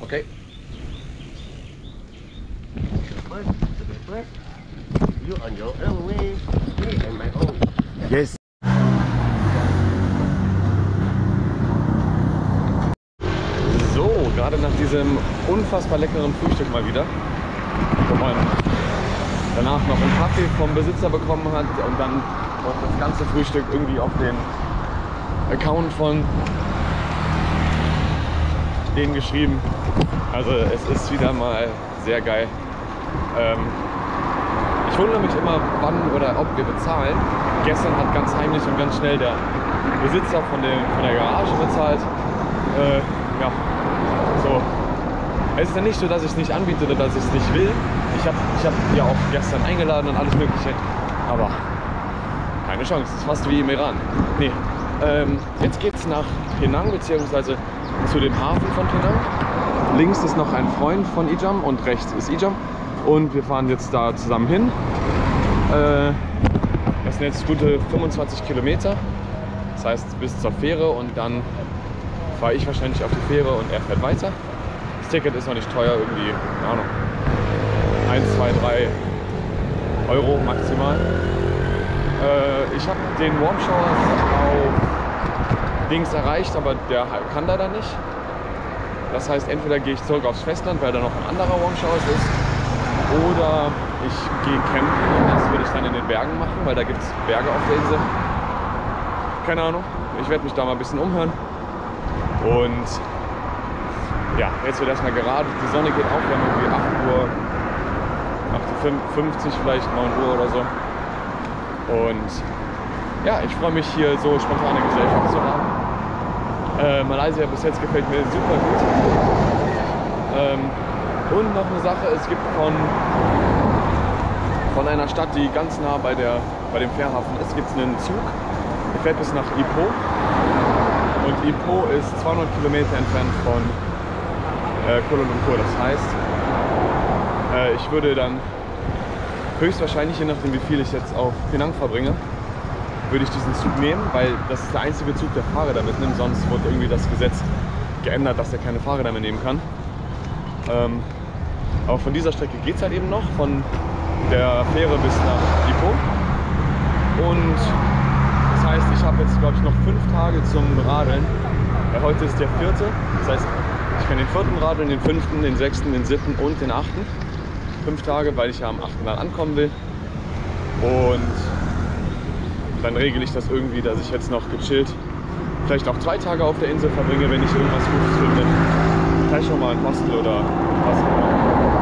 Okay. You on your own way, me on my own. Yes. So, gerade nach diesem unfassbar leckeren Frühstück mal wieder, wo man danach noch einen Kaffee vom Besitzer bekommen hat und dann noch das ganze Frühstück irgendwie auf den Account von denen geschrieben. Also es ist wieder mal sehr geil. Ich wundere mich immer, wann oder ob wir bezahlen. Gestern hat ganz heimlich und ganz schnell der Besitzer von der Garage bezahlt. Ja, so. Es ist ja nicht so, dass ich es nicht anbiete oder dass ich es nicht will. Ich hab ja auch gestern eingeladen und alles Mögliche. Aber keine Chance. Das ist fast wie im Iran. Nee. Jetzt geht es nach Penang bzw. zu dem Hafen von Penang. Links ist noch ein Freund von Ijam und rechts ist Ijam. Und wir fahren jetzt da zusammen hin. Das sind jetzt gute 25 Kilometer. Das heißt bis zur Fähre und dann fahre ich wahrscheinlich auf die Fähre und er fährt weiter. Das Ticket ist noch nicht teuer, irgendwie, keine Ahnung, 1, 2, 3 Euro maximal. Ich habe den Warm Shower auf Dings erreicht, aber der kann leider nicht. Das heißt, entweder gehe ich zurück aufs Festland, weil da noch ein anderer Warm Shower ist, oder ich gehe campen und das würde ich dann in den Bergen machen, weil da gibt es Berge auf der Insel. Keine Ahnung, ich werde mich da mal ein bisschen umhören. Und ja, jetzt wird erstmal gerade, die Sonne geht auf, wir haben irgendwie 8:50 Uhr, vielleicht 9 Uhr oder so. Und ja, ich freue mich hier so spontane Gesellschaft zu haben. Malaysia bis jetzt gefällt mir super gut. Und noch eine Sache, es gibt von einer Stadt, die ganz nah bei dem Fährhafen ist, gibt es einen Zug, der fährt bis nach Ipoh. Und Ipoh ist 200 Kilometer entfernt von Kuala Lumpur. Das heißt, ich würde dann höchstwahrscheinlich, je nachdem wie viel ich jetzt auf Penang verbringe, würde ich diesen Zug nehmen, weil das ist der einzige Zug, der Fahrräder mitnimmt. Sonst wurde irgendwie das Gesetz geändert, dass er keine Fahrräder mehr nehmen kann. Aber von dieser Strecke geht es halt eben noch, von der Fähre bis nach Ipoh. Und das heißt, ich habe jetzt, glaube ich, noch 5 Tage zum Radeln. Heute ist der 4. Das heißt, ich kann den 4. radeln, den 5., den 6., den 7. und den 8. 5 Tage, weil ich ja am 8. dann ankommen will. Und dann regle ich das irgendwie, dass ich jetzt noch gechillt vielleicht auch 2 Tage auf der Insel verbringe, wenn ich irgendwas Gutes finde. Vielleicht schon mal ein Hostel oder was auch immer.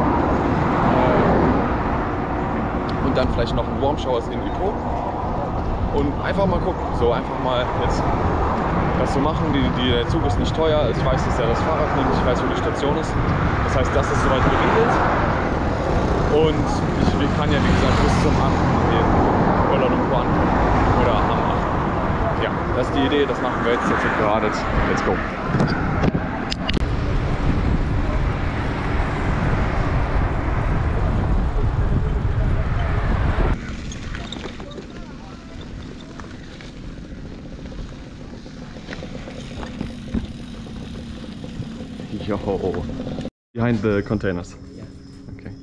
Und dann vielleicht noch ein Warm Showers in Ipoh. Und einfach mal gucken, so einfach mal jetzt das zu machen. Der Zug ist nicht teuer, ich weiß, dass er das Fahrrad nimmt, ich weiß, wo die Station ist. Das heißt, das ist soweit geregelt. Und ich kann ja, wie gesagt, bis zum 8. in Kuala Lumpur ankommen. Oder am 8. Ja, das ist die Idee, das machen wir jetzt wird geradet. Let's go! Yo, behind the containers. Yeah. Okay.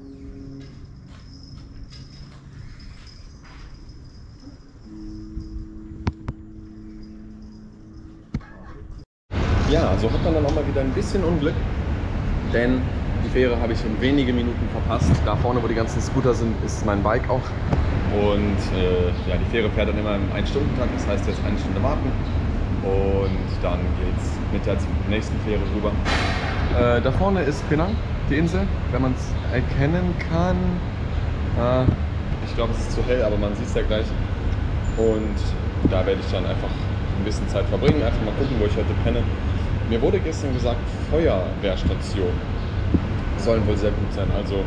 Ja, so hat man dann auch mal wieder ein bisschen Unglück, denn die Fähre habe ich in wenige Minuten verpasst. Da vorne, wo die ganzen Scooter sind, ist mein Bike auch. Und ja, die Fähre fährt dann immer im 1-Stunden-Takt, das heißt jetzt 1 Stunde warten. Und dann geht's mit der nächsten Fähre rüber. Da vorne ist Penang, die Insel, wenn man es erkennen kann. Ich glaube, es ist zu hell, aber man sieht es ja gleich. Und da werde ich dann einfach ein bisschen Zeit verbringen, einfach mal gucken, wo ich heute penne. Mir wurde gestern gesagt, Feuerwehrstation sollen wohl sehr gut sein. Also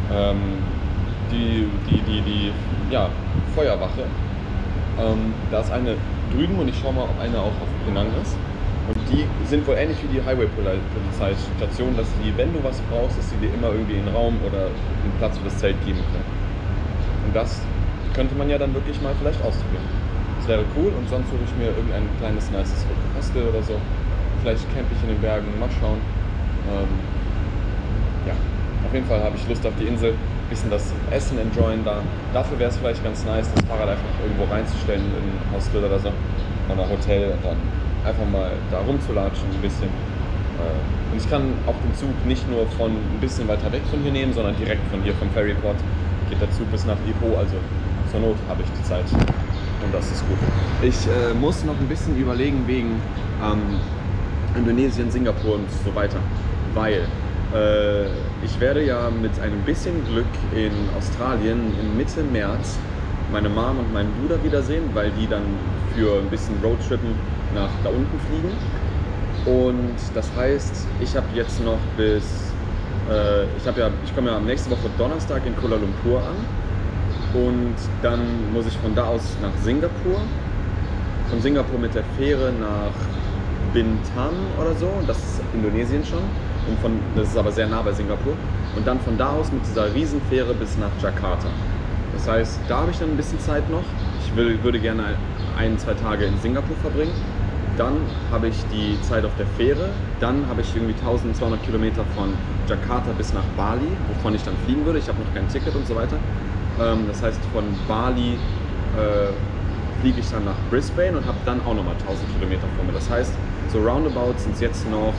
die Feuerwache. Da ist eine drüben und ich schaue mal, ob eine auch auf Penang ist. Und die sind wohl ähnlich wie die Highway-Polizeistation, dass die, wenn du was brauchst, dass sie dir immer irgendwie einen Raum oder einen Platz für das Zelt geben können. Und das könnte man ja dann wirklich mal vielleicht ausprobieren. Das wäre cool und sonst würde ich mir irgendein kleines, nices Hostel oder so. Vielleicht campe ich in den Bergen, mal schauen. Ja, auf jeden Fall habe ich Lust auf die Insel, ein bisschen das Essen enjoyen da. Dafür wäre es vielleicht ganz nice, das Fahrrad einfach irgendwo reinzustellen in ein Hostel oder so oder Hotel und dann einfach mal da rumzulatschen ein bisschen. Und ich kann auch den Zug nicht nur von ein bisschen weiter weg von hier nehmen, sondern direkt von hier vom Ferryport geht der Zug bis nach Ipoh, also zur Not habe ich die Zeit und das ist gut. Ich muss noch ein bisschen überlegen wegen Indonesien, Singapur und so weiter, weil ich werde ja mit einem bisschen Glück in Australien in Mitte März meine Mom und meinen Bruder wiedersehen, weil die dann für ein bisschen Roadtrippen nach da unten fliegen. Und das heißt, ich habe jetzt noch bis, ich komme ja nächste Woche Donnerstag in Kuala Lumpur an und dann muss ich von da aus nach Singapur, von Singapur mit der Fähre nach Bintan oder so, und das ist Indonesien schon, und das ist aber sehr nah bei Singapur, und dann von da aus mit dieser Riesenfähre bis nach Jakarta. Das heißt, da habe ich dann ein bisschen Zeit noch. Ich würde gerne 1-2 Tage in Singapur verbringen. Dann habe ich die Zeit auf der Fähre. Dann habe ich irgendwie 1200 Kilometer von Jakarta bis nach Bali, wovon ich dann fliegen würde. Ich habe noch kein Ticket und so weiter. Das heißt, von Bali fliege ich dann nach Brisbane und habe dann auch nochmal 1000 Kilometer vor mir. Das heißt, so roundabout sind es jetzt noch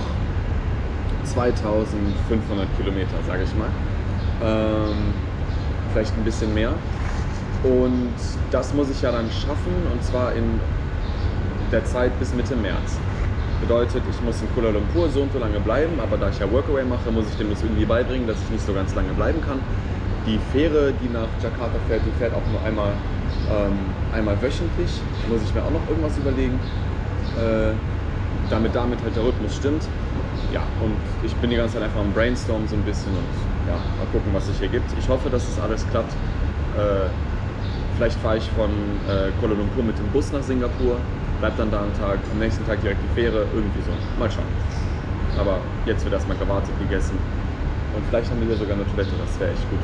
2500 Kilometer, sage ich mal. Vielleicht ein bisschen mehr. Und das muss ich ja dann schaffen, und zwar in der Zeit bis Mitte März. Bedeutet, ich muss in Kuala Lumpur so und so lange bleiben, aber da ich ja Workaway mache, muss ich dem das irgendwie beibringen, dass ich nicht so ganz lange bleiben kann. Die Fähre, die nach Jakarta fährt, die fährt auch nur einmal wöchentlich. Da muss ich mir auch noch irgendwas überlegen, damit halt der Rhythmus stimmt. Ja, und ich bin die ganze Zeit einfach am Brainstormen so ein bisschen und ja, mal gucken, was sich hier gibt. Ich hoffe, dass es alles klappt. Vielleicht fahre ich von Kuala Lumpur mit dem Bus nach Singapur, bleib dann da einen Tag, am nächsten Tag direkt die Fähre, irgendwie so. Mal schauen. Aber jetzt wird erstmal gewartet, gegessen und vielleicht haben wir hier sogar eine Toilette, das wäre echt gut.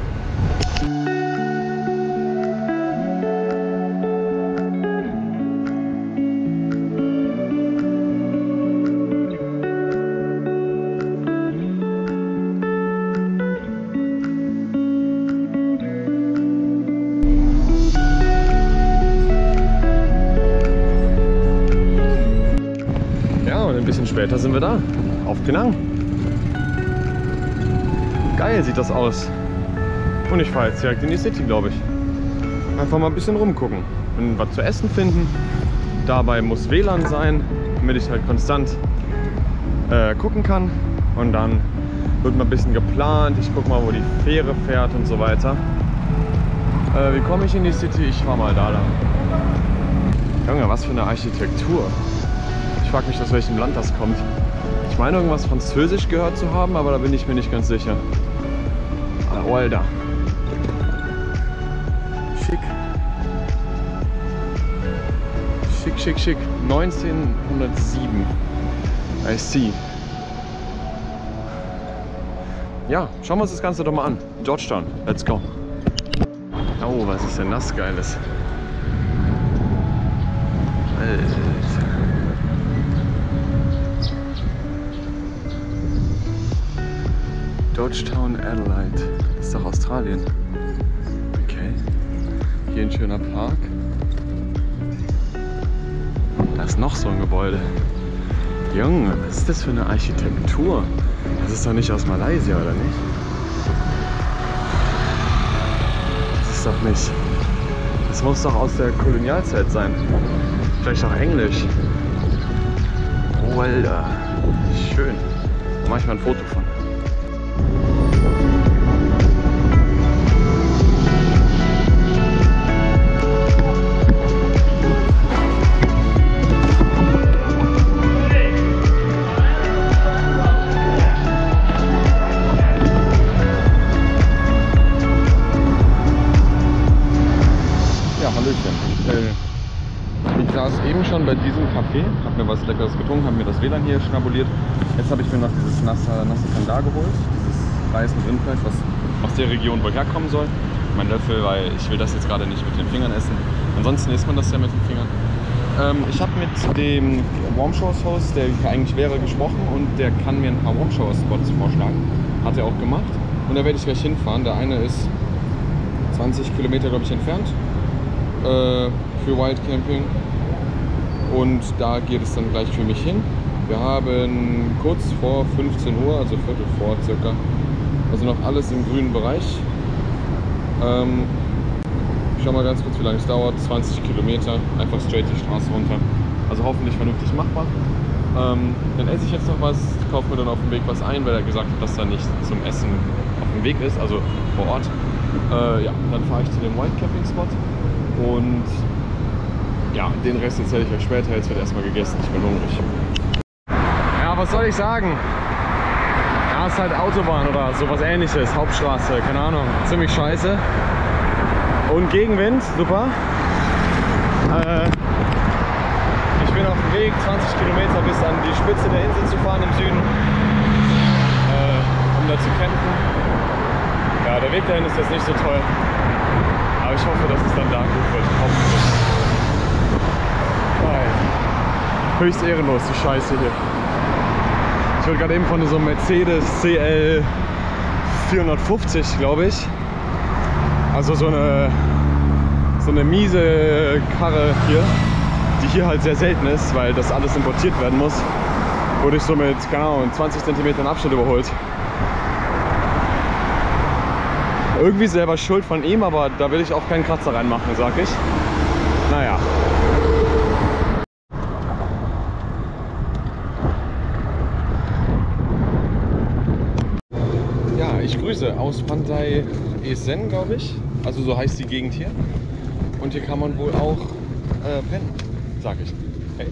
Später sind wir da, auf Penang. Geil sieht das aus. Und ich fahre jetzt direkt in die City, glaube ich. Einfach mal ein bisschen rumgucken und was zu essen finden. Dabei muss WLAN sein, damit ich halt konstant gucken kann. Und dann wird mal ein bisschen geplant. Ich gucke mal, wo die Fähre fährt und so weiter. Wie komme ich in die City? Ich fahre mal da lang. Junge, was für eine Architektur. Ich frage mich, aus welchem Land das kommt. Ich meine, irgendwas Französisch gehört zu haben, aber da bin ich mir nicht ganz sicher. Ah, Alter. Schick. Schick, schick, schick. 1907. I see. Ja, schauen wir uns das Ganze doch mal an. Georgetown. Let's go. Oh, was ist denn das Geiles? Alter. Georgetown, Adelaide. Das ist doch Australien. Okay. Hier ein schöner Park. Da ist noch so ein Gebäude. Junge, was ist das für eine Architektur? Das ist doch nicht aus Malaysia, oder nicht? Das ist doch nicht. Das muss doch aus der Kolonialzeit sein. Vielleicht auch Englisch. Oh, Alter. Schön. Da mache ich mal ein Foto von. Ich saß eben schon bei diesem Café, habe mir was Leckeres getrunken, habe mir das WLAN hier schnabuliert. Jetzt habe ich mir noch dieses nasse Kanda geholt, dieses Reis mit Rindfleisch, was aus der Region wohl herkommen soll. Mein Löffel, weil ich will das jetzt gerade nicht mit den Fingern essen. Ansonsten isst man das ja mit den Fingern. Ich habe mit dem Warm Showers Host, der eigentlich wäre, gesprochen und der kann mir ein paar Warm Shower Spots vorschlagen. Hat er auch gemacht. Und da werde ich gleich hinfahren. Der eine ist 20 Kilometer, glaube ich, entfernt für Wild Camping. Und da geht es dann gleich für mich hin. Wir haben kurz vor 15 Uhr, also Viertel vor circa, also noch alles im grünen Bereich. Ich schau mal ganz kurz, wie lange es dauert. 20 Kilometer, einfach straight die Straße runter. Also hoffentlich vernünftig machbar. Dann esse ich jetzt noch was, kaufe mir dann auf dem Weg was ein, weil er gesagt hat, dass da nicht zum Essen auf dem Weg ist, also vor Ort. Ja, dann fahre ich zu dem Wild Camping Spot und ja, den Rest erzähle ich euch später. Jetzt wird erstmal gegessen, ich bin hungrig. Ja, was soll ich sagen? Ja, es ist halt Autobahn oder sowas Ähnliches, Hauptstraße, keine Ahnung, ziemlich scheiße. Und Gegenwind, super. Ich bin auf dem Weg, 20 Kilometer bis an die Spitze der Insel zu fahren im Süden, um da zu campen. Ja, der Weg dahin ist jetzt nicht so toll, aber ich hoffe, dass es dann da gut wird. Hoffentlich. Höchst ehrenlos, die Scheiße hier. Ich wurde gerade eben von so einem Mercedes CL 450, glaube ich. Also so eine miese Karre hier, die hier halt sehr selten ist, weil das alles importiert werden muss. Wurde ich so mit, keine Ahnung, 20 cm Abstand überholt. Irgendwie selber schuld von ihm, aber da will ich auch keinen Kratzer reinmachen, sag ich. Naja. Ja, ich grüße aus Pantai Esen, glaube ich. Also so heißt die Gegend hier. Und hier kann man wohl auch pennen, sag ich. Hey.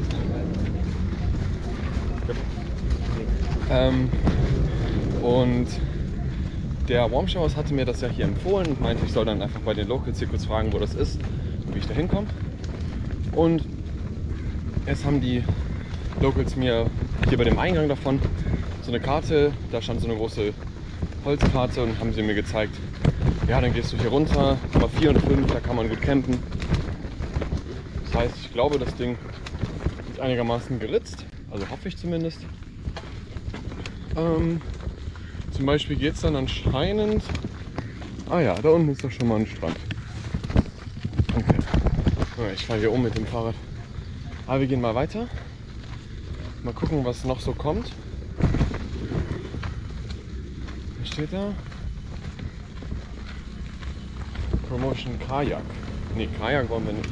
Und der Warm Showers hatte mir das ja hier empfohlen und meinte, ich soll dann einfach bei den Locals hier kurz fragen, wo das ist und wie ich da hinkomme. Und jetzt haben die Locals mir hier bei dem Eingang davon so eine Karte, da stand so eine große Holzkarte und haben sie mir gezeigt, ja, dann gehst du hier runter, Nummer 4 und 5, da kann man gut campen. Das heißt, ich glaube, das Ding ist einigermaßen geritzt, also hoffe ich zumindest. Zum Beispiel geht es dann anscheinend, ah ja, da unten ist doch schon mal ein Strand. Okay, ja, ich fahre hier um mit dem Fahrrad. Aber wir gehen mal weiter, mal gucken, was noch so kommt. Was steht da? Promotion Kajak. Ne, Kajak wollen wir nicht.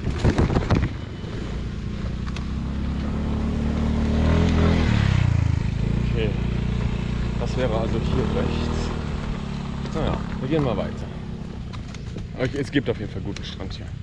Okay. Das wäre also hier rechts. Naja, wir gehen mal weiter. Aber es gibt auf jeden Fall guten Strand hier.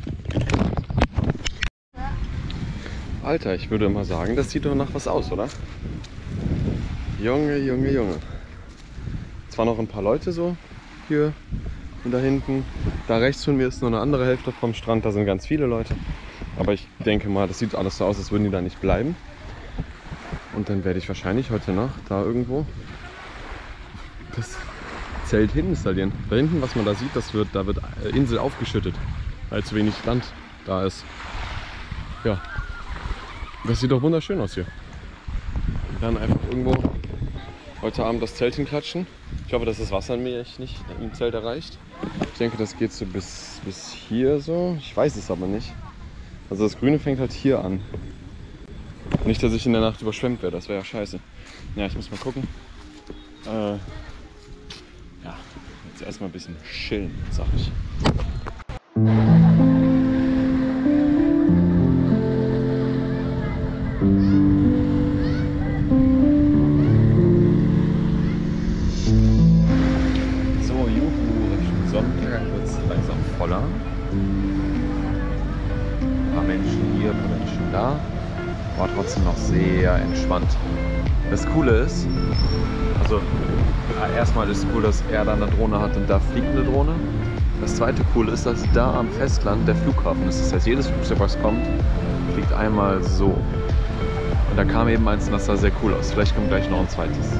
Alter, ich würde mal sagen, das sieht doch nach was aus, oder? Junge, Junge, Junge. Zwar noch ein paar Leute so hier und da hinten. Da rechts von mir ist nur eine andere Hälfte vom Strand, da sind ganz viele Leute. Aber ich denke mal, das sieht alles so aus, als würden die da nicht bleiben. Und dann werde ich wahrscheinlich heute Nacht da irgendwo das Zelt installieren. Da hinten, was man da sieht, da wird Insel aufgeschüttet, weil zu wenig Land da ist. Ja, das sieht doch wunderschön aus hier. Dann einfach irgendwo heute Abend das Zelt hinklatschen. Ich hoffe, dass das Wasser mich nicht im Zelt erreicht. Ich denke, das geht so bis hier so. Ich weiß es aber nicht. Also das Grüne fängt halt hier an. Nicht, dass ich in der Nacht überschwemmt werde, das wäre ja scheiße. Ja, ich muss mal gucken. Ja, jetzt erstmal ein bisschen chillen, sag ich. So, juhu, Richtung Sonntag wird es langsam voller. Ein paar Menschen hier, ein paar Menschen da. War trotzdem noch sehr entspannt. Das Coole ist, also erstmal ist es cool, dass er da eine Drohne hat und da fliegt eine Drohne. Das zweite Coole ist, dass da am Festland der Flughafen ist. Das heißt, jedes Flugzeug, was kommt, fliegt einmal so. Und da kam eben eins und das sah sehr cool aus. Vielleicht kommt gleich noch ein zweites.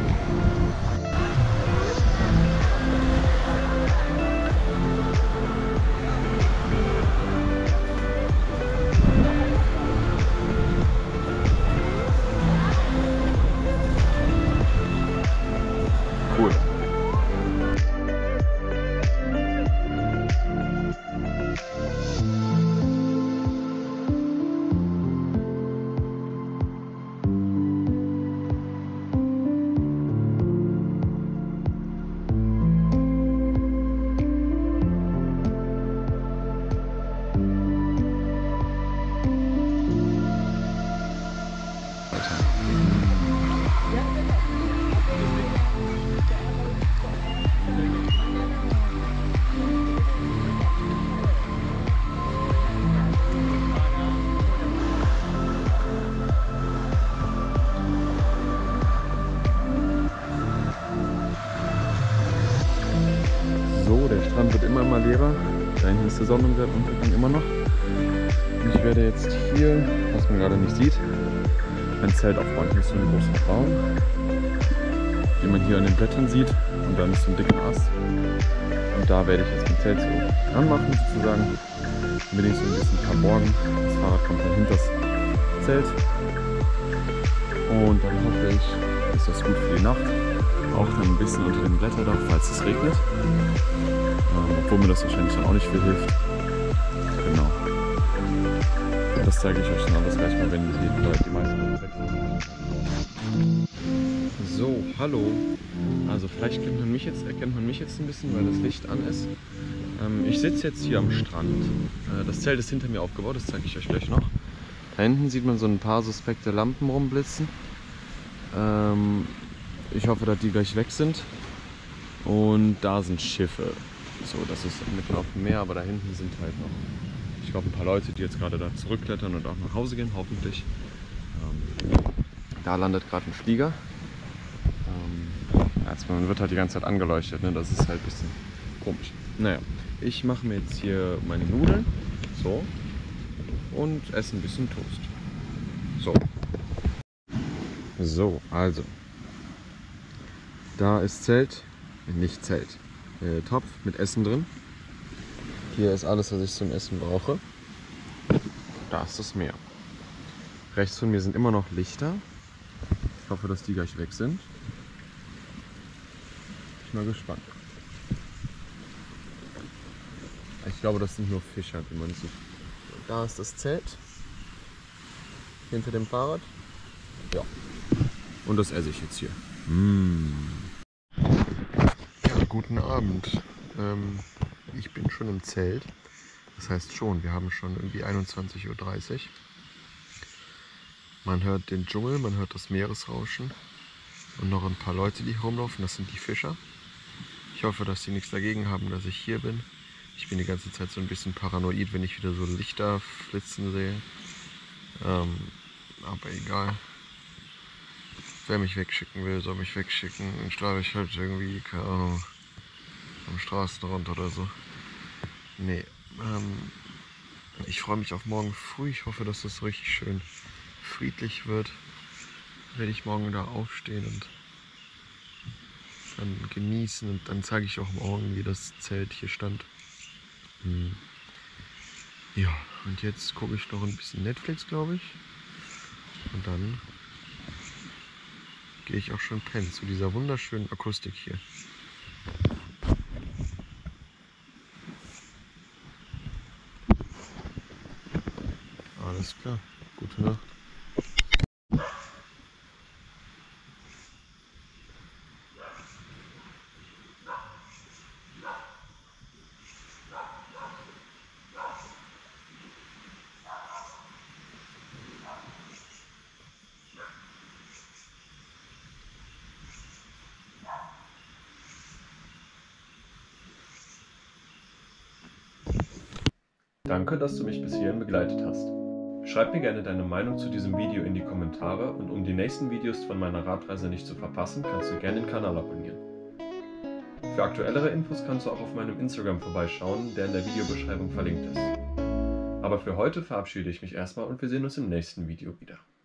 irgendwann mal leerer. Da hinten ist der Sonnenuntergang immer noch. Und ich werde jetzt hier, was man gerade nicht sieht, ein Zelt aufbauen. Hier ist so ein großer Baum, wie man hier an den Blättern sieht. Und dann ist so ein dicker Ast. Und da werde ich jetzt mein Zelt so dran machen, sozusagen. Dann bin ich so ein bisschen verborgen. Das Fahrrad kommt dann hinter das Zelt. Und dann hoffe ich, ist das gut für die Nacht. Auch dann ein bisschen unter dem Blätterdach, falls es regnet. Obwohl mir das wahrscheinlich dann auch nicht viel hilft. Genau. Das zeige ich euch dann alles gleich mal, wenn die meisten Leute weg sind. So, hallo. Also vielleicht erkennt man mich jetzt ein bisschen, weil das Licht an ist. Ich sitze jetzt hier am Strand. Das Zelt ist hinter mir aufgebaut, das zeige ich euch gleich noch. Da hinten sieht man so ein paar suspekte Lampen rumblitzen. Ich hoffe, dass die gleich weg sind. Und da sind Schiffe. So, das ist mitten auf dem Meer, aber da hinten sind halt noch, ich glaube, ein paar Leute, die jetzt gerade da zurückklettern und auch nach Hause gehen, hoffentlich. Da landet gerade ein Flieger. Man wird halt die ganze Zeit angeleuchtet, ne? Das ist halt ein bisschen komisch. Naja, ich mache mir jetzt hier meine Nudeln, so, und esse ein bisschen Toast. So. So, also. Da ist Zelt, nicht Zelt, Topf mit Essen drin. Hier ist alles, was ich zum Essen brauche. Da ist das Meer. Rechts von mir sind immer noch Lichter. Ich hoffe, dass die gleich weg sind. Ich bin mal gespannt. Ich glaube, das sind nur Fischer, wie man sieht. Da ist das Zelt. Hinter dem Fahrrad. Ja. Und das esse ich jetzt hier. Ja, guten Abend. Ich bin schon im Zelt. Das heißt schon, wir haben schon irgendwie 21:30 Uhr. Man hört den Dschungel, man hört das Meeresrauschen. Und noch ein paar Leute, die hier rumlaufen. Das sind die Fischer. Ich hoffe, dass sie nichts dagegen haben, dass ich hier bin. Ich bin die ganze Zeit so ein bisschen paranoid, wenn ich wieder so Lichter flitzen sehe. Aber egal. Wer mich wegschicken will, soll mich wegschicken. Dann strahle ich halt irgendwie, keine Ahnung, am Straßenrand oder so. Nee. Ich freue mich auf morgen früh. Ich hoffe, dass das richtig schön friedlich wird. Werde ich morgen da aufstehen und dann genießen, und dann zeige ich auch morgen, wie das Zelt hier stand. Ja, und jetzt gucke ich noch ein bisschen Netflix, glaube ich. Und dann gehe ich auch schon pennen zu dieser wunderschönen Akustik hier. Alles klar, gute Nacht. Danke, dass du mich bis hierhin begleitet hast. Schreib mir gerne deine Meinung zu diesem Video in die Kommentare, und um die nächsten Videos von meiner Radreise nicht zu verpassen, kannst du gerne den Kanal abonnieren. Für aktuellere Infos kannst du auch auf meinem Instagram vorbeischauen, der in der Videobeschreibung verlinkt ist. Aber für heute verabschiede ich mich erstmal und wir sehen uns im nächsten Video wieder.